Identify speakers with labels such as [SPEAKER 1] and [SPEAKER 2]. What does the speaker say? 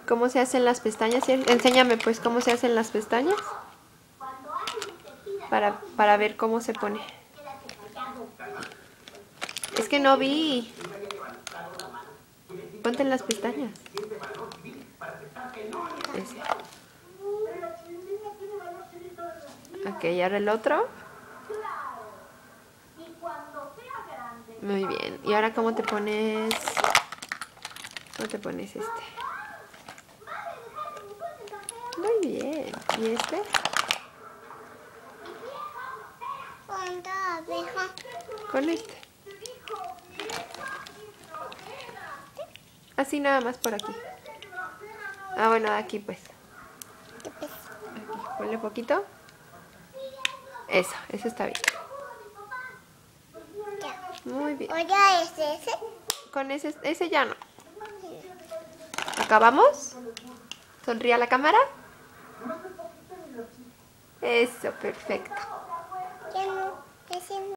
[SPEAKER 1] ¿Cómo se hacen las pestañas? Enséñame pues cómo se hacen las pestañas. Para ver cómo se pone. Es que no vi. Ponte en las pestañas. Ese. Ok, y ahora el otro. Muy bien. ¿Y ahora cómo te pones? ¿Cómo te pones este? Muy bien. ¿Y este? Con este. Así nada más por aquí. Ah, bueno, aquí pues. Aquí, ponle poquito. Eso está bien. Muy bien.
[SPEAKER 2] ¿Ya es ese?
[SPEAKER 1] Con ese ya no. ¿Acabamos? ¿Sonríe a la cámara? Eso, perfecto.
[SPEAKER 2] Ya no, ese no.